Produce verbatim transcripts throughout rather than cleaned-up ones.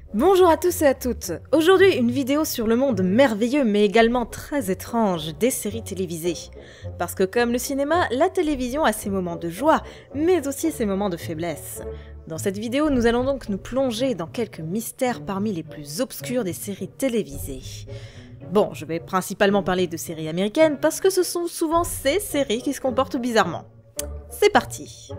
Bonjour à tous et à toutes. Aujourd'hui, une vidéo sur le monde merveilleux mais également très étrange des séries télévisées. Parce que comme le cinéma, la télévision a ses moments de joie, mais aussi ses moments de faiblesse. Dans cette vidéo, nous allons donc nous plonger dans quelques mystères parmi les plus obscurs des séries télévisées. Bon, je vais principalement parler de séries américaines parce que ce sont souvent ces séries qui se comportent bizarrement. C'est parti!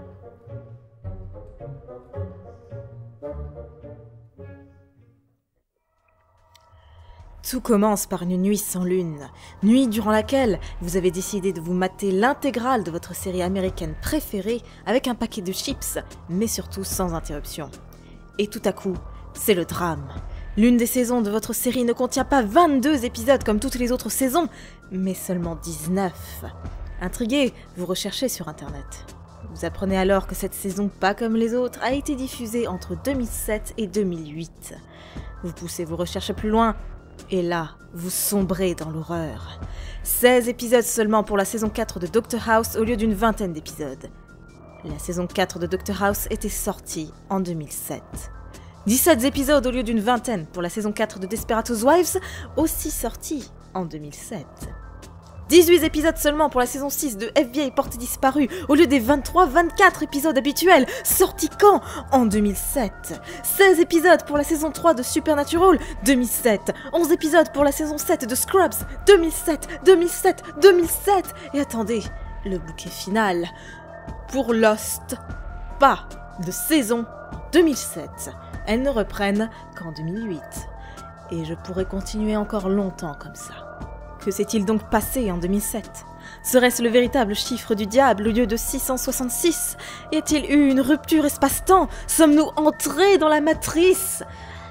Tout commence par une nuit sans lune, nuit durant laquelle vous avez décidé de vous mater l'intégrale de votre série américaine préférée avec un paquet de chips, mais surtout sans interruption. Et tout à coup, c'est le drame. L'une des saisons de votre série ne contient pas vingt-deux épisodes comme toutes les autres saisons, mais seulement dix-neuf. Intrigué, vous recherchez sur internet. Vous apprenez alors que cette saison, pas comme les autres, a été diffusée entre deux mille sept et deux mille huit. Vous poussez vos recherches plus loin, et là, vous sombrez dans l'horreur. seize épisodes seulement pour la saison quatre de Doctor House au lieu d'une vingtaine d'épisodes. La saison quatre de Doctor House était sortie en deux mille sept. dix-sept épisodes au lieu d'une vingtaine pour la saison quatre de Desperate Housewives, aussi sortie en deux mille sept. dix-huit épisodes seulement pour la saison six de F B I Portée Disparue, au lieu des vingt-trois vingt-quatre épisodes habituels, sortis quand? En deux mille sept. seize épisodes pour la saison trois de Supernatural, deux mille sept. onze épisodes pour la saison sept de Scrubs, deux mille sept, deux mille sept, deux mille sept. Et attendez, le bouquet final. Pour Lost, pas de saison en deux mille sept. Elles ne reprennent qu'en deux mille huit. Et je pourrais continuer encore longtemps comme ça. Que s'est-il donc passé en deux mille sept? Serait-ce le véritable chiffre du diable au lieu de six cent soixante-six? Y a-t-il eu une rupture espace-temps? Sommes-nous entrés dans la matrice?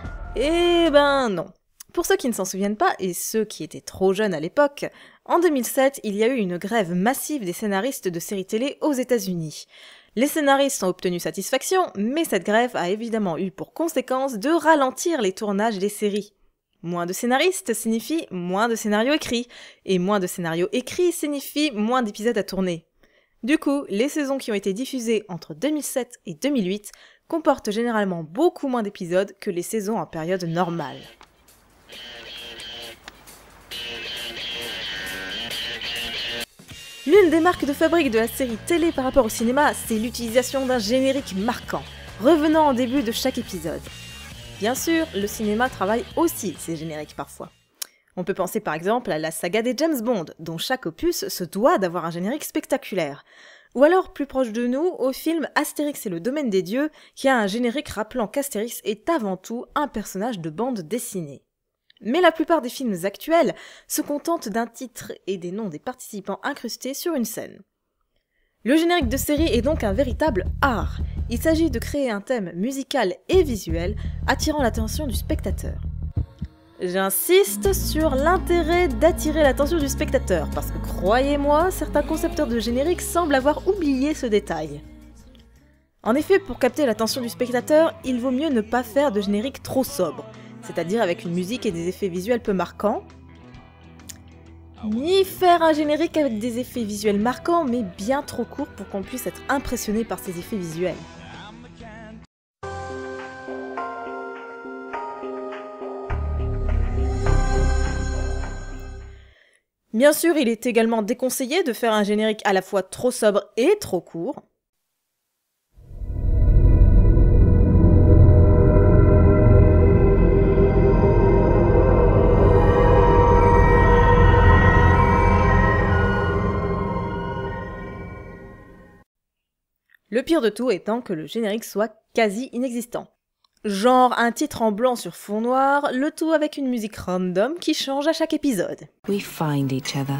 Eh ben non. Pour ceux qui ne s'en souviennent pas, et ceux qui étaient trop jeunes à l'époque, en deux mille sept, il y a eu une grève massive des scénaristes de séries télé aux États-Unis. Les scénaristes ont obtenu satisfaction, mais cette grève a évidemment eu pour conséquence de ralentir les tournages des séries. Moins de scénaristes signifie moins de scénarios écrits, et moins de scénarios écrits signifie moins d'épisodes à tourner. Du coup, les saisons qui ont été diffusées entre deux mille sept et deux mille huit comportent généralement beaucoup moins d'épisodes que les saisons en période normale. L'une des marques de fabrique de la série télé par rapport au cinéma, c'est l'utilisation d'un générique marquant, revenant en début de chaque épisode. Bien sûr, le cinéma travaille aussi ses génériques parfois. On peut penser par exemple à la saga des James Bond, dont chaque opus se doit d'avoir un générique spectaculaire. Ou alors, plus proche de nous, au film Astérix et le domaine des dieux, qui a un générique rappelant qu'Astérix est avant tout un personnage de bande dessinée. Mais la plupart des films actuels se contentent d'un titre et des noms des participants incrustés sur une scène. Le générique de série est donc un véritable art. Il s'agit de créer un thème musical et visuel attirant l'attention du spectateur. J'insiste sur l'intérêt d'attirer l'attention du spectateur, parce que croyez-moi, certains concepteurs de générique semblent avoir oublié ce détail. En effet, pour capter l'attention du spectateur, il vaut mieux ne pas faire de générique trop sobre, c'est-à-dire avec une musique et des effets visuels peu marquants, ni faire un générique avec des effets visuels marquants mais bien trop courts pour qu'on puisse être impressionné par ces effets visuels. Bien sûr, il est également déconseillé de faire un générique à la fois trop sobre et trop court. Le pire de tout étant que le générique soit quasi inexistant. Genre un titre en blanc sur fond noir, le tout avec une musique random qui change à chaque épisode. We find each other.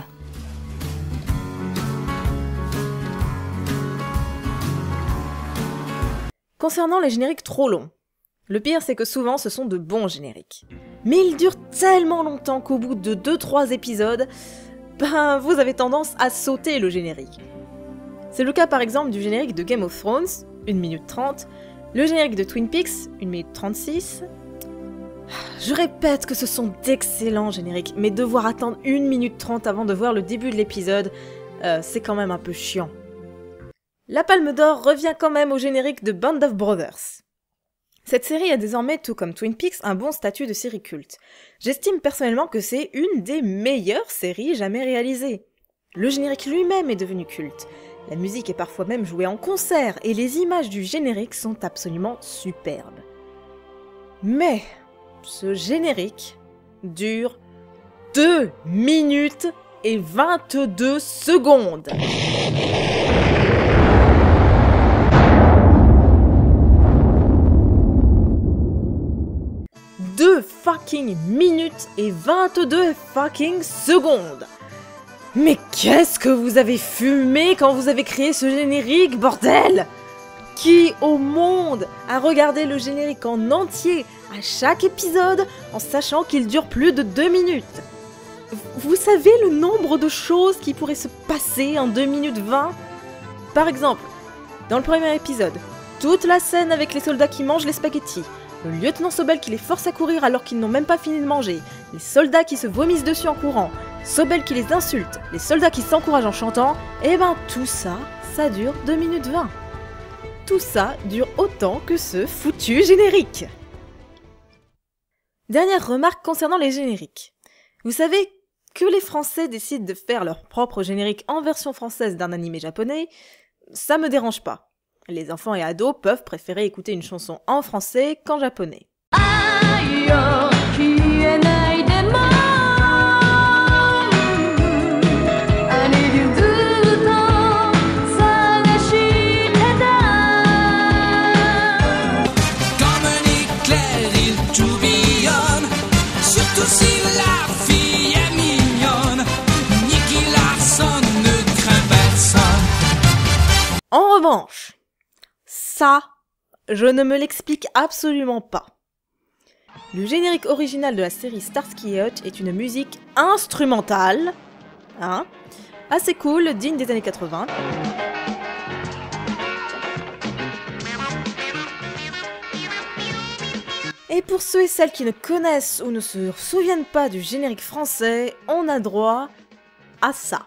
Concernant les génériques trop longs, le pire c'est que souvent ce sont de bons génériques. Mais ils durent tellement longtemps qu'au bout de deux trois épisodes, ben vous avez tendance à sauter le générique. C'est le cas par exemple du générique de Game of Thrones, une minute trente, le générique de Twin Peaks, une minute trente-six. Je répète que ce sont d'excellents génériques, mais devoir attendre une minute trente avant de voir le début de l'épisode, euh, c'est quand même un peu chiant. La Palme d'Or revient quand même au générique de Band of Brothers. Cette série a désormais, tout comme Twin Peaks, un bon statut de série culte. J'estime personnellement que c'est une des meilleures séries jamais réalisées. Le générique lui-même est devenu culte. La musique est parfois même jouée en concert et les images du générique sont absolument superbes. Mais ce générique dure deux minutes et vingt-deux secondes. deux fucking minutes et vingt-deux fucking secondes. Mais qu'est-ce que vous avez fumé quand vous avez créé ce générique, bordel? Qui au monde a regardé le générique en entier à chaque épisode en sachant qu'il dure plus de deux minutes? Vous savez le nombre de choses qui pourraient se passer en deux minutes vingt? Par exemple, dans le premier épisode, toute la scène avec les soldats qui mangent les spaghettis, le lieutenant Sobel qui les force à courir alors qu'ils n'ont même pas fini de manger, les soldats qui se vomissent dessus en courant, Sobel qui les insulte, les soldats qui s'encouragent en chantant, et ben tout ça, ça dure deux minutes vingt. Tout ça dure autant que ce foutu générique. Dernière remarque concernant les génériques. Vous savez que les Français décident de faire leur propre générique en version française d'un animé japonais, ça me dérange pas. Les enfants et ados peuvent préférer écouter une chanson en français qu'en japonais. En revanche, ça, je ne me l'explique absolument pas. Le générique original de la série Starsky et Hutch est une musique instrumentale, hein, assez cool, digne des années quatre-vingts. Et pour ceux et celles qui ne connaissent ou ne se souviennent pas du générique français, on a droit à ça.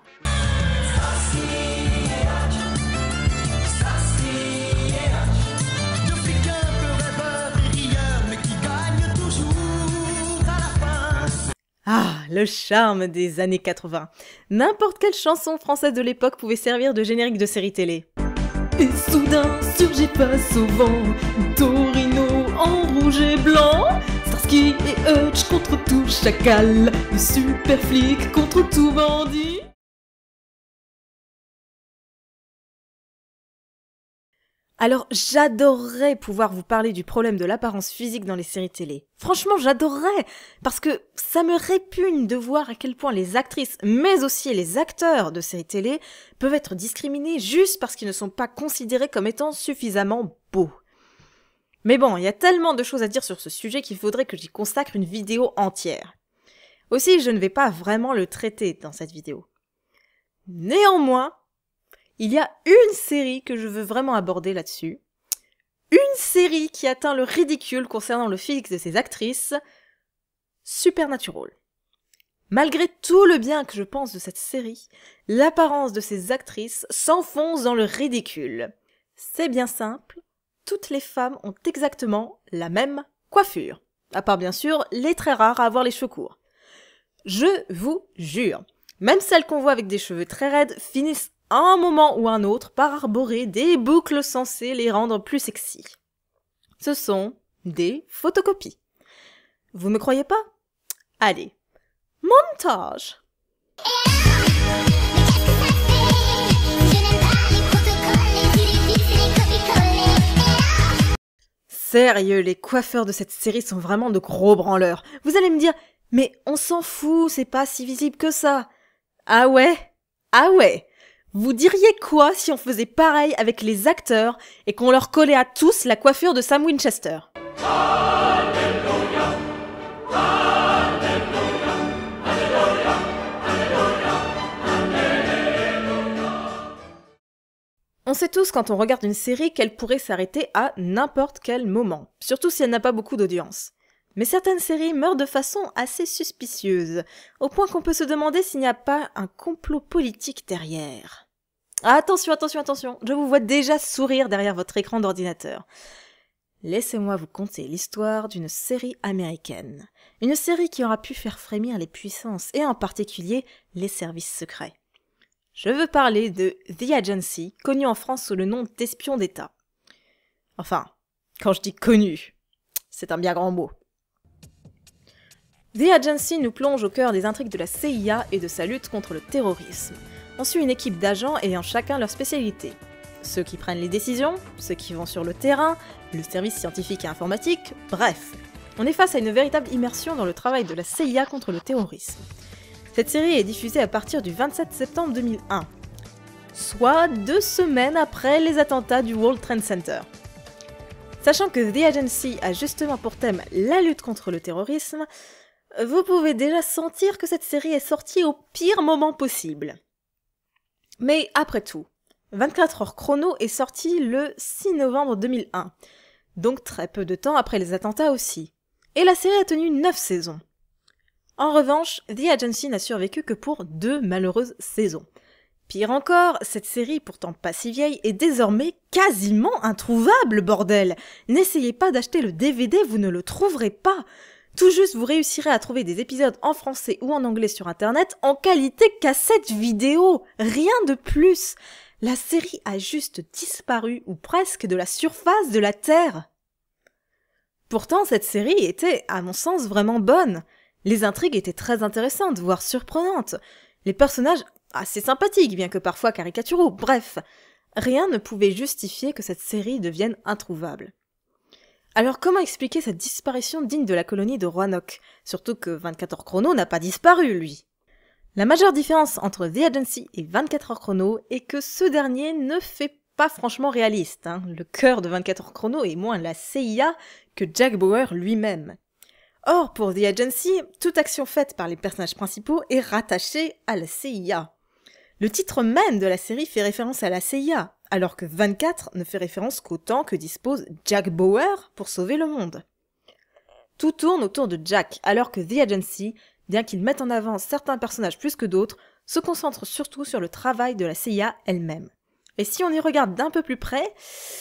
Ah, le charme des années quatre-vingts. N'importe quelle chanson française de l'époque pouvait servir de générique de série télé. Et soudain surgit face au vent, Torino en rouge et blanc, Starsky et Hutch contre tout chacal, le super flic contre tout bandit. Alors j'adorerais pouvoir vous parler du problème de l'apparence physique dans les séries télé. Franchement, j'adorerais, parce que ça me répugne de voir à quel point les actrices, mais aussi les acteurs de séries télé, peuvent être discriminés juste parce qu'ils ne sont pas considérés comme étant suffisamment beaux. Mais bon, il y a tellement de choses à dire sur ce sujet qu'il faudrait que j'y consacre une vidéo entière. Aussi, je ne vais pas vraiment le traiter dans cette vidéo. Néanmoins, il y a une série que je veux vraiment aborder là-dessus. Une série qui atteint le ridicule concernant le physique de ses actrices, Supernatural. Malgré tout le bien que je pense de cette série, l'apparence de ses actrices s'enfonce dans le ridicule. C'est bien simple, toutes les femmes ont exactement la même coiffure. À part bien sûr les très rares à avoir les cheveux courts. Je vous jure, même celles qu'on voit avec des cheveux très raides finissent à un moment ou un autre par arborer des boucles censées les rendre plus sexy. Ce sont des photocopies. Vous me croyez pas? Allez, montage! Sérieux, les coiffeurs de cette série sont vraiment de gros branleurs. Vous allez me dire, mais on s'en fout, c'est pas si visible que ça. Ah ouais? Ah ouais? Vous diriez quoi si on faisait pareil avec les acteurs et qu'on leur collait à tous la coiffure de Sam Winchester? Alléluia, Alléluia, Alléluia, Alléluia. On sait tous quand on regarde une série qu'elle pourrait s'arrêter à n'importe quel moment, surtout si elle n'a pas beaucoup d'audience. Mais certaines séries meurent de façon assez suspicieuse, au point qu'on peut se demander s'il n'y a pas un complot politique derrière. Attention, attention, attention, je vous vois déjà sourire derrière votre écran d'ordinateur. laissez-moi vous conter l'histoire d'une série américaine. Une série qui aura pu faire frémir les puissances et en particulier les services secrets. Je veux parler de The Agency, connu en France sous le nom d'Espion d'État. Enfin, quand je dis connu, c'est un bien grand mot. The Agency nous plonge au cœur des intrigues de la C I A et de sa lutte contre le terrorisme. On suit une équipe d'agents ayant chacun leur spécialité. Ceux qui prennent les décisions, ceux qui vont sur le terrain, le service scientifique et informatique, bref. On est face à une véritable immersion dans le travail de la C I A contre le terrorisme. Cette série est diffusée à partir du vingt-sept septembre deux mille un, soit deux semaines après les attentats du World Trade Center. Sachant que The Agency a justement pour thème la lutte contre le terrorisme, vous pouvez déjà sentir que cette série est sortie au pire moment possible. Mais après tout, vingt-quatre heures chrono est sorti le six novembre deux mille un, donc très peu de temps après les attentats aussi. Et la série a tenu neuf saisons. En revanche, The Agency n'a survécu que pour deux malheureuses saisons. Pire encore, cette série, pourtant pas si vieille, est désormais quasiment introuvable, bordel! N'essayez pas d'acheter le D V D, vous ne le trouverez pas! Tout juste, vous réussirez à trouver des épisodes en français ou en anglais sur internet en qualité cassette vidéo, rien de plus. La série a juste disparu, ou presque, de la surface de la Terre. Pourtant, cette série était, à mon sens, vraiment bonne. Les intrigues étaient très intéressantes, voire surprenantes. Les personnages assez sympathiques, bien que parfois caricaturaux, bref. Rien ne pouvait justifier que cette série devienne introuvable. Alors comment expliquer cette disparition digne de la colonie de Roanoke? Surtout que vingt-quatre heures chrono n'a pas disparu, lui. La majeure différence entre The Agency et vingt-quatre heures chrono est que ce dernier ne fait pas franchement réaliste. Hein. Le cœur de vingt-quatre heures chrono est moins la C I A que Jack Bauer lui-même. Or, pour The Agency, toute action faite par les personnages principaux est rattachée à la C I A. Le titre même de la série fait référence à la C I A, alors que vingt-quatre ne fait référence qu'au temps que dispose Jack Bauer pour sauver le monde. Tout tourne autour de Jack, alors que The Agency, bien qu'il mette en avant certains personnages plus que d'autres, se concentre surtout sur le travail de la C I A elle-même. Et si on y regarde d'un peu plus près,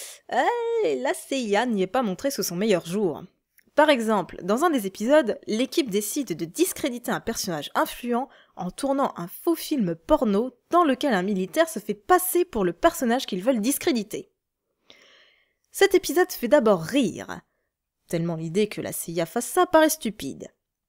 euh, la C I A n'y est pas montrée sous son meilleur jour. Par exemple, dans un des épisodes, l'équipe décide de discréditer un personnage influent en tournant un faux film porno dans lequel un militaire se fait passer pour le personnage qu'ils veulent discréditer. Cet épisode fait d'abord rire, tellement l'idée que la C I A fasse ça paraît stupide.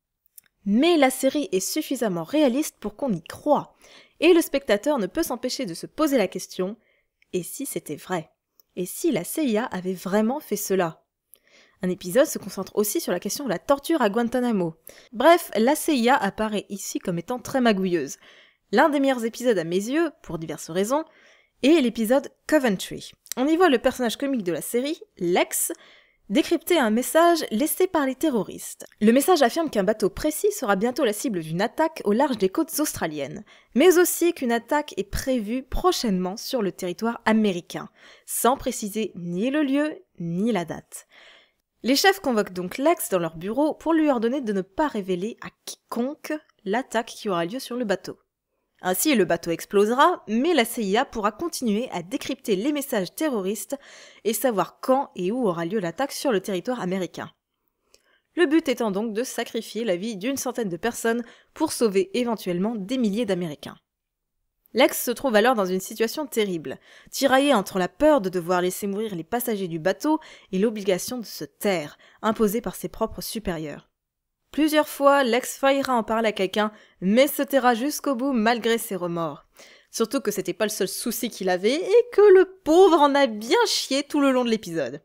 Mais la série est suffisamment réaliste pour qu'on y croie, et le spectateur ne peut s'empêcher de se poser la question « et si c'était vrai ? Et si la C I A avait vraiment fait cela ?» Un épisode se concentre aussi sur la question de la torture à Guantanamo. Bref, la C I A apparaît ici comme étant très magouilleuse. L'un des meilleurs épisodes à mes yeux, pour diverses raisons, est l'épisode Coventry. On y voit le personnage comique de la série, Lex, décrypter un message laissé par les terroristes. Le message affirme qu'un bateau précis sera bientôt la cible d'une attaque au large des côtes australiennes, mais aussi qu'une attaque est prévue prochainement sur le territoire américain, sans préciser ni le lieu ni la date. Les chefs convoquent donc Lex dans leur bureau pour lui ordonner de ne pas révéler à quiconque l'attaque qui aura lieu sur le bateau. Ainsi, le bateau explosera, mais la C I A pourra continuer à décrypter les messages terroristes et savoir quand et où aura lieu l'attaque sur le territoire américain. Le but étant donc de sacrifier la vie d'une centaine de personnes pour sauver éventuellement des milliers d'Américains. Lex se trouve alors dans une situation terrible, tiraillé entre la peur de devoir laisser mourir les passagers du bateau et l'obligation de se taire, imposée par ses propres supérieurs. Plusieurs fois, Lex faillira en parler à quelqu'un, mais se taira jusqu'au bout malgré ses remords. Surtout que c'était pas le seul souci qu'il avait et que le pauvre en a bien chié tout le long de l'épisode.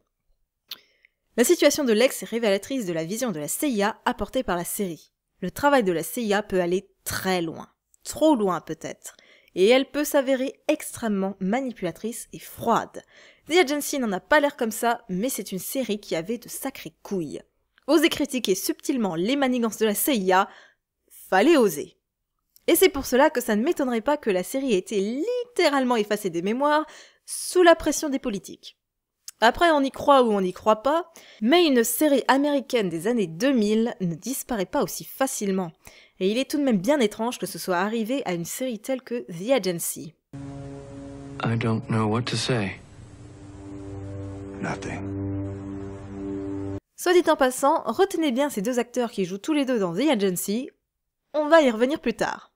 La situation de Lex est révélatrice de la vision de la C I A apportée par la série. Le travail de la C I A peut aller très loin, trop loin peut-être. Et elle peut s'avérer extrêmement manipulatrice et froide. The Agency n'en a pas l'air comme ça, mais c'est une série qui avait de sacrées couilles. Oser critiquer subtilement les manigances de la C I A, fallait oser. Et c'est pour cela que ça ne m'étonnerait pas que la série ait été littéralement effacée des mémoires sous la pression des politiques. Après, on y croit ou on n'y croit pas, mais une série américaine des années deux mille ne disparaît pas aussi facilement. Et il est tout de même bien étrange que ce soit arrivé à une série telle que The Agency. I don't know what to say. Nothing. Soit dit en passant, retenez bien ces deux acteurs qui jouent tous les deux dans The Agency, on va y revenir plus tard.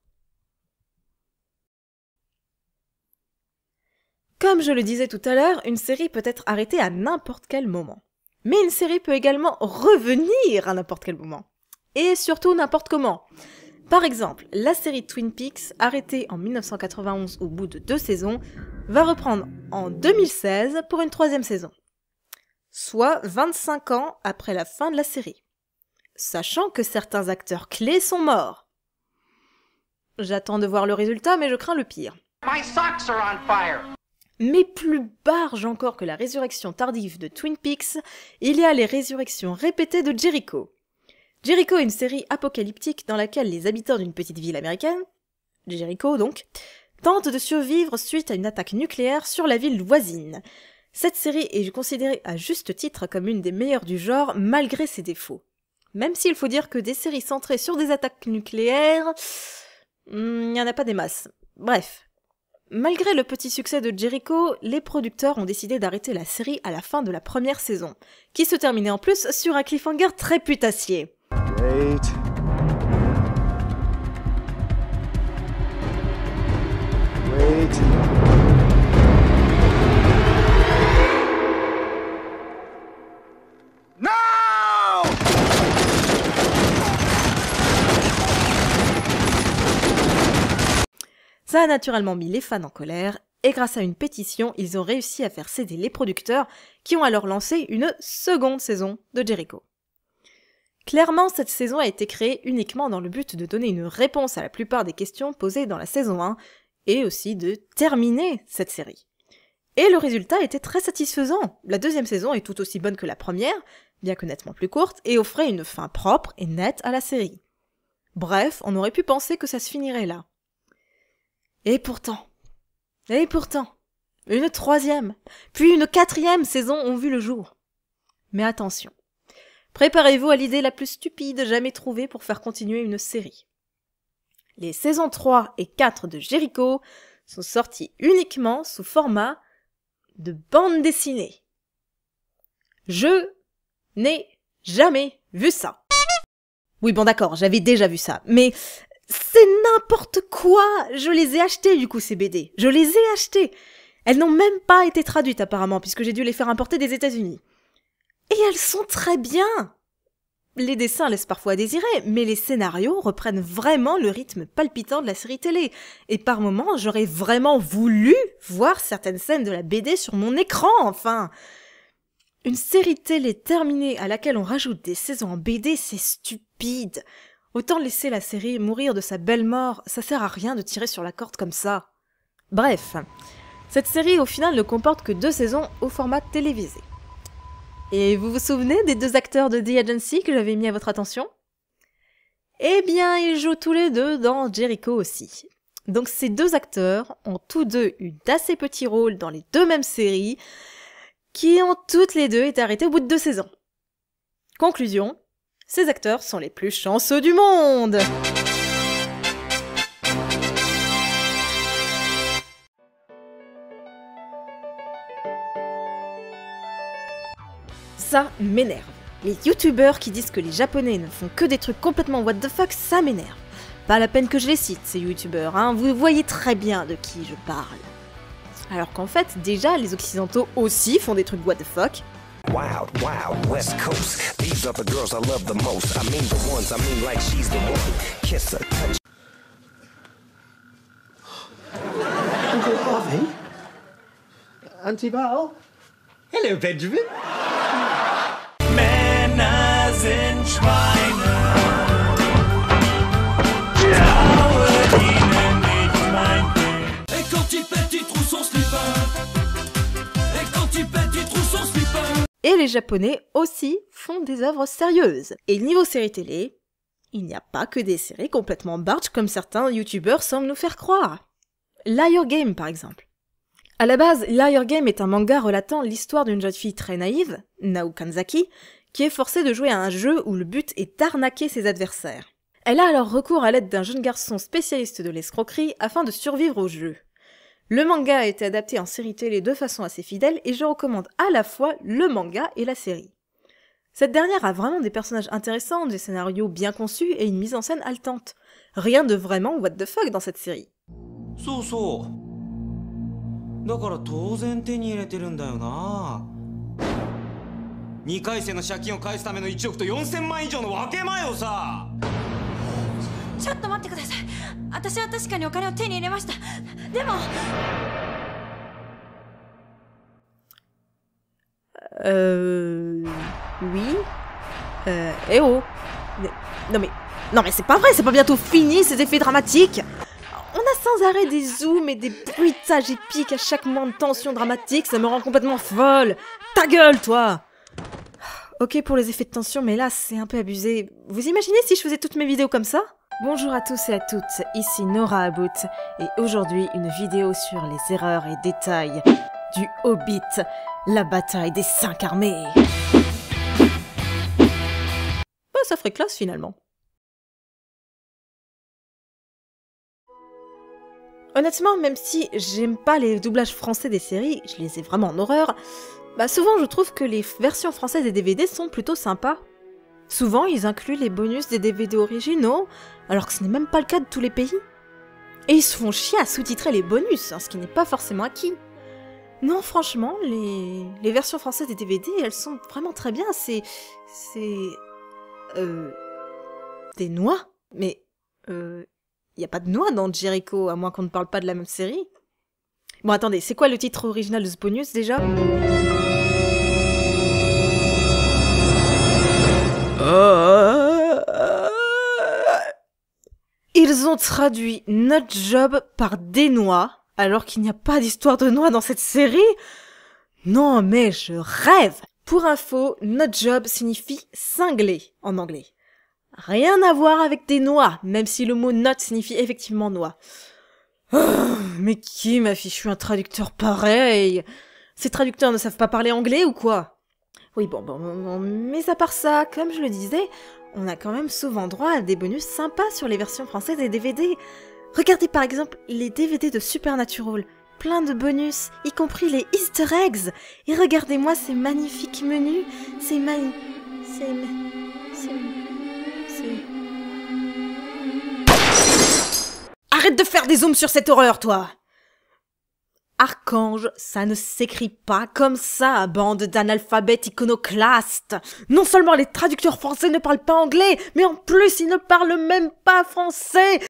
Comme je le disais tout à l'heure, une série peut être arrêtée à n'importe quel moment. Mais une série peut également revenir à n'importe quel moment. Et surtout n'importe comment. Par exemple, la série Twin Peaks, arrêtée en mille neuf cent quatre-vingt-onze au bout de deux saisons, va reprendre en deux mille seize pour une troisième saison. Soit vingt-cinq ans après la fin de la série. Sachant que certains acteurs clés sont morts. J'attends de voir le résultat, mais je crains le pire. My socks are on fire. Mais plus barge encore que la résurrection tardive de Twin Peaks, il y a les résurrections répétées de Jericho. Jericho est une série apocalyptique dans laquelle les habitants d'une petite ville américaine, Jericho donc, tentent de survivre suite à une attaque nucléaire sur la ville voisine. Cette série est considérée à juste titre comme une des meilleures du genre malgré ses défauts. Même s'il faut dire que des séries centrées sur des attaques nucléaires, il n'y en a pas des masses. Bref. Malgré le petit succès de Jericho, les producteurs ont décidé d'arrêter la série à la fin de la première saison, qui se terminait en plus sur un cliffhanger très putassier. Wait. Wait. No! Ça a naturellement mis les fans en colère, et grâce à une pétition, ils ont réussi à faire céder les producteurs, qui ont alors lancé une seconde saison de Jericho. Clairement, cette saison a été créée uniquement dans le but de donner une réponse à la plupart des questions posées dans la saison un, et aussi de terminer cette série. Et le résultat était très satisfaisant. La deuxième saison est tout aussi bonne que la première, bien que nettement plus courte, et offrait une fin propre et nette à la série. Bref, on aurait pu penser que ça se finirait là. Et pourtant, et pourtant, une troisième, puis une quatrième saison ont vu le jour. Mais attention, préparez-vous à l'idée la plus stupide jamais trouvée pour faire continuer une série. Les saisons trois et quatre de Jericho sont sorties uniquement sous format de bande dessinée. Je n'ai jamais vu ça. Oui bon d'accord, j'avais déjà vu ça, mais... c'est n'importe quoi! Je les ai achetées du coup ces B D. Je les ai achetées! Elles n'ont même pas été traduites apparemment, puisque j'ai dû les faire importer des États-Unis. Et elles sont très bien! Les dessins laissent parfois à désirer, mais les scénarios reprennent vraiment le rythme palpitant de la série télé. Et par moments, j'aurais vraiment voulu voir certaines scènes de la B D sur mon écran, enfin! Une série télé terminée à laquelle on rajoute des saisons en B D, c'est stupide! Autant laisser la série mourir de sa belle mort, ça sert à rien de tirer sur la corde comme ça. Bref, cette série au final ne comporte que deux saisons au format télévisé. Et vous vous souvenez des deux acteurs de The Agency que j'avais mis à votre attention? Eh bien, ils jouent tous les deux dans Jericho aussi. Donc ces deux acteurs ont tous deux eu d'assez petits rôles dans les deux mêmes séries, qui ont toutes les deux été arrêtées au bout de deux saisons. Conclusion, ces acteurs sont les plus chanceux du monde! Ça m'énerve. Les youtubeurs qui disent que les japonais ne font que des trucs complètement what the fuck, ça m'énerve. Pas la peine que je les cite, ces youtubeurs, hein, vous voyez très bien de qui je parle. Alors qu'en fait, déjà, les occidentaux aussi font des trucs what the fuck. Wild, wild, West Coast. These are the girls I love the most. I mean the ones, I mean like she's the one. Kiss her, touch. Uncle Harvey? Auntie Val? Hello, Benjamin. Männer sind Schweine. Traue ihnen nicht, mein Kind. Et quand il pète, il trouve son slipper. Et quand il pète, il trouve son slipper. Et les Japonais aussi font des œuvres sérieuses. Et niveau série télé, il n'y a pas que des séries complètement barge comme certains youtubeurs semblent nous faire croire. Liar Game par exemple. À la base, Liar Game est un manga relatant l'histoire d'une jeune fille très naïve, Nao Kanzaki, qui est forcée de jouer à un jeu où le but est d'arnaquer ses adversaires. Elle a alors recours à l'aide d'un jeune garçon spécialiste de l'escroquerie afin de survivre au jeu. Le manga a été adapté en série télé de façon assez fidèle et je recommande à la fois le manga et la série. Cette dernière a vraiment des personnages intéressants, des scénarios bien conçus et une mise en scène haletante. Rien de vraiment what the fuck dans cette série. そうそうだから当然手に入れてるんだよなにかい生の借金を返すためのいちおくとよんせんまん以上の分け前をさちょっと待ってください私は確かにお金を手に入れましたでも Euh... Oui. Euh... Eh oh. Non mais... Non mais c'est pas vrai, c'est pas bientôt fini ces effets dramatiques. On a sans arrêt des zooms et des bruitages épiques à chaque moment de tension dramatique, ça me rend complètement folle. Ta gueule, toi. Ok pour les effets de tension, mais là c'est un peu abusé. Vous imaginez si je faisais toutes mes vidéos comme ça? Bonjour à tous et à toutes, ici Nora About, et aujourd'hui une vidéo sur les erreurs et détails du Hobbit, la bataille des cinq armées. Bah ça ferait classe finalement. Honnêtement, même si j'aime pas les doublages français des séries, je les ai vraiment en horreur, bah souvent je trouve que les versions françaises des D V D sont plutôt sympas. Souvent ils incluent les bonus des D V D originaux, alors que ce n'est même pas le cas de tous les pays. Et ils se font chier à sous-titrer les bonus, hein, ce qui n'est pas forcément acquis. Non, franchement, les... les versions françaises des D V D, elles sont vraiment très bien, c'est... c'est... Euh... des noix. Mais... Euh... y a pas de noix dans Jericho, à moins qu'on ne parle pas de la même série. Bon, attendez, c'est quoi le titre original de ce bonus, déjà? Ils ont traduit Nut Job par des noix, alors qu'il n'y a pas d'histoire de noix dans cette série? Non, mais je rêve! Pour info, Nut Job signifie cinglé en anglais. Rien à voir avec des noix, même si le mot nut signifie effectivement noix. Oh, mais qui m'a fichu un traducteur pareil? Ces traducteurs ne savent pas parler anglais ou quoi? Oui, bon, bon, bon, mais à part ça, comme je le disais, on a quand même souvent droit à des bonus sympas sur les versions françaises des D V D. Regardez par exemple les D V D de Supernatural, plein de bonus, y compris les Easter eggs. Et regardez-moi ces magnifiques menus, ces mani... ces... ces... Arrête de faire des zooms sur cette horreur, toi! Archange, ça ne s'écrit pas comme ça, bande d'analphabètes iconoclastes! Non seulement les traducteurs français ne parlent pas anglais, mais en plus ils ne parlent même pas français!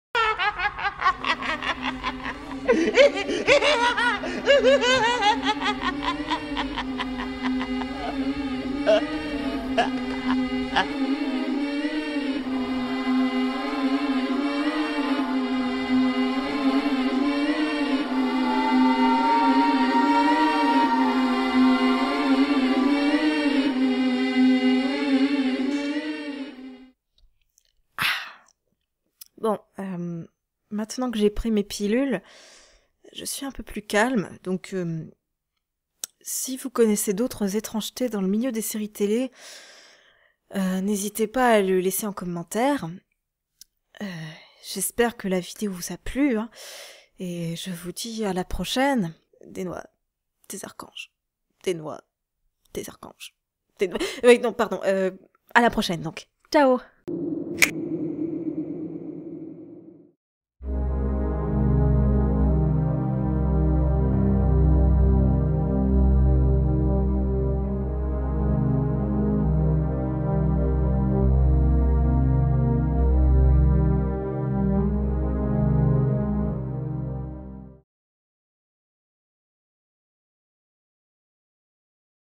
Bon, euh, maintenant que j'ai pris mes pilules, je suis un peu plus calme, donc euh, si vous connaissez d'autres étrangetés dans le milieu des séries télé, euh, n'hésitez pas à le laisser en commentaire. Euh, j'espère que la vidéo vous a plu, hein, et je vous dis à la prochaine. Des noix, des archanges, des noix, des archanges, des noix... Oui, non, pardon, euh, à la prochaine donc. Ciao!